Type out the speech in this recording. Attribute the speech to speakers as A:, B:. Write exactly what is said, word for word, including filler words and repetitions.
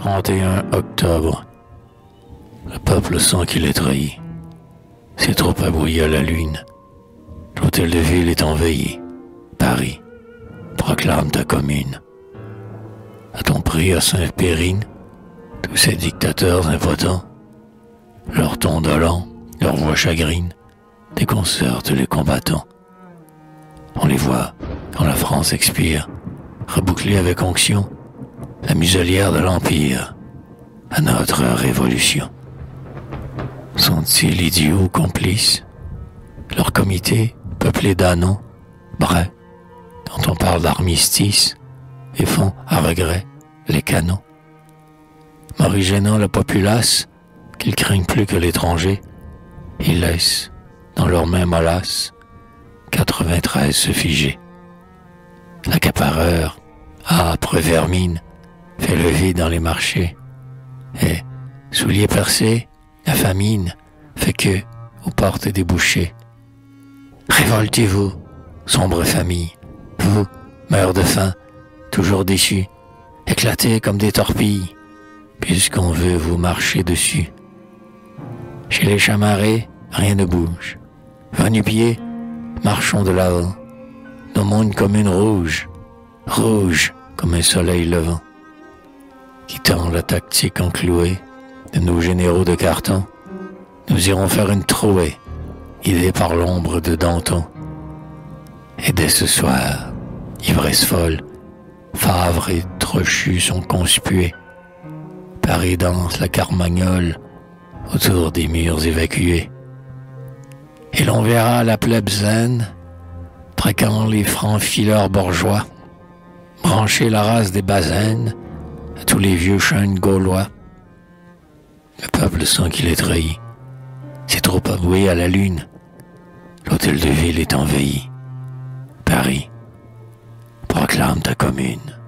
A: trente et un octobre. Le peuple sent qu'il est trahi. C'est trop abrouillé à la lune. L'hôtel de ville est envahi. Paris, proclame ta commune. A-t-on pris à Saint-Périne tous ces dictateurs impotents? Leur ton dolent, leur voix chagrine, déconcerte les combattants. On les voit, quand la France expire, reboucler avec onction la muselière de l'Empire à notre révolution. Sont-ils idiots complices? Leur comité, peuplé d'anons, brais, quand on parle d'armistice, et font, à regret, les canons. Morigénant la populace, qu'ils craignent plus que l'étranger, ils laissent, dans leur main mollasse, quatre-vingt-treize se figer. L'accapareur, âpre vermine, fait le vide dans les marchés, et, souliers percés, la famine fait que aux portes des bouchers. Révoltez-vous, sombre famille, vous, meurs de faim, toujours déçus, éclatés comme des torpilles, puisqu'on veut vous marcher dessus. Chez les chamarrés, rien ne bouge. Va-nu-pieds, marchons de l'avant, nommons une commune rouge, rouge comme un soleil levant. Quittant la tactique enclouée de nos généraux de carton, nous irons faire une trouée, guidés par l'ombre de Danton. Et dès ce soir, ivresse folle, Favre et Trochu sont conspués. Paris danse la carmagnole autour des murs évacués. Et l'on verra la plèbe zen, traquant les francs fileurs bourgeois, brancher la race des bazaines à tous les vieux chênes gaulois. Le peuple sent qu'il est trahi. C'est trop avoué à la lune. L'hôtel de ville est envahi. Paris, proclame ta commune.